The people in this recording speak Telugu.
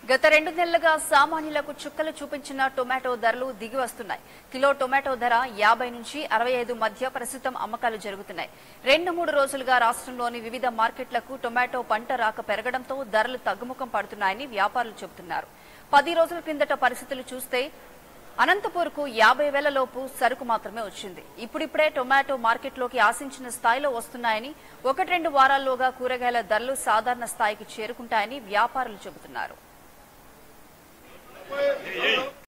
గత 2 నెలలుగా సామాన్యులకు చుక్కలు చూపించిన టొమాటో ధరలు దిగి వస్తున్నాయి. కిలో టొమాటో ధర 50 నుంచి 65 మధ్య ప్రస్తుతం అమ్మకాలు జరుగుతున్నాయి. 2-3 రోజులుగా రాష్ట్రంలోని వివిధ మార్కెట్లకు టొమాటో పంట రాక పెరగడంతో ధరలు తగ్గుముఖం పడుతున్నాయని వ్యాపారులు చెబుతున్నారు. 10 రోజుల కిందట పరిస్థితులు చూస్తే అనంతపూర్కు 50,000 లోపు సరుకు మాత్రమే వచ్చింది. ఇప్పుడిప్పుడే టొమాటో మార్కెట్లోకి ఆశించిన స్థాయిలో వస్తున్నాయని, 1-2 వారాల్లోగా కూరగాయల ధరలు సాధారణ స్థాయికి చేరుకుంటాయని వ్యాపారులు చెబుతున్నారు.